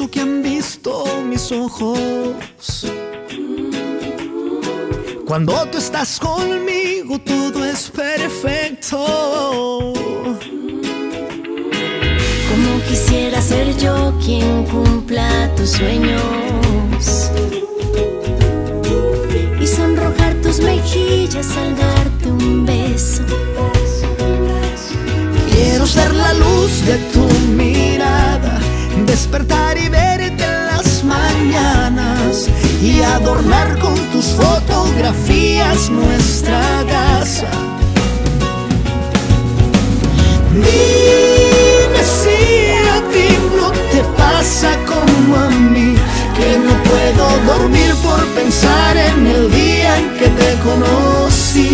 que han visto mis ojos. Cuando tú estás conmigo todo es perfecto. Como quisiera ser yo quien cumpla tus sueños y sonrojar tus mejillas al darte un beso. Quiero ser la luz de tu mirada, despertar y verte en las mañanas y adornar con tus fotografías nuestra casa. Dime si a ti no te pasa como a mí, que no puedo dormir por pensar en el día en que te conocí.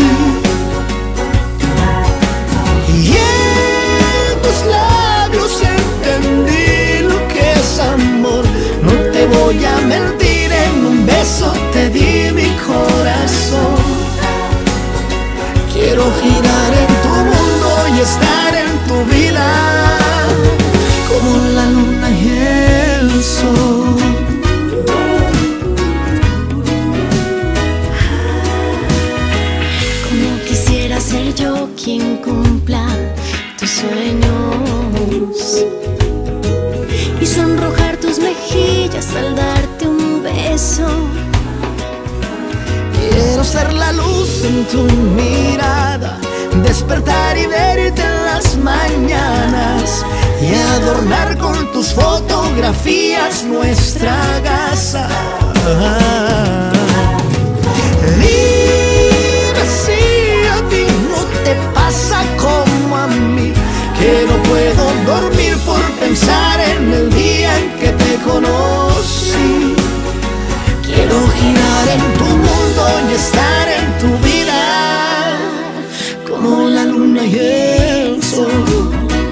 Y en tus labios entendí lo que es amor. No te voy a mentir, en un beso te di mi corazón. Quiero girar en tu mundo y estar en tu vida, como la luna y el sol. Como quisiera ser yo quien cumpla tus sueños y sonrojar tus mejillas al darte un beso. Quiero ser la luz en tu mirada, despertar y verte en las mañanas y adornar con tus fotografías nuestra casa. Dime si a ti no te pasa como a mí, que no puedo dormir por pensar en el día en que te conocí. Quiero girar en tu mundo y estar en tu vida, como la luna y el sol.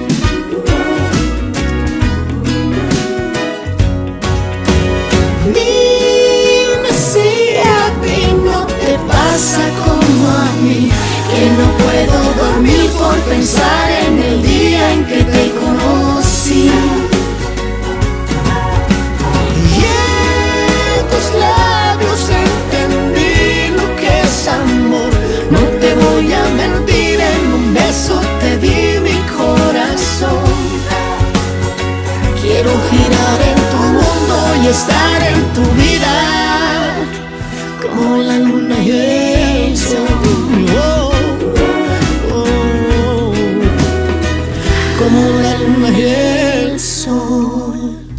Dime si a ti no te pasa como a mí, que no puedo dormir por pensar en el día en que te conocí. Labios entendí lo que es amor. No te voy a mentir, en un beso te di mi corazón. Quiero girar en tu mundo y estar en tu vida, como la luna y el sol. Oh, oh, oh. Como la luna y el sol.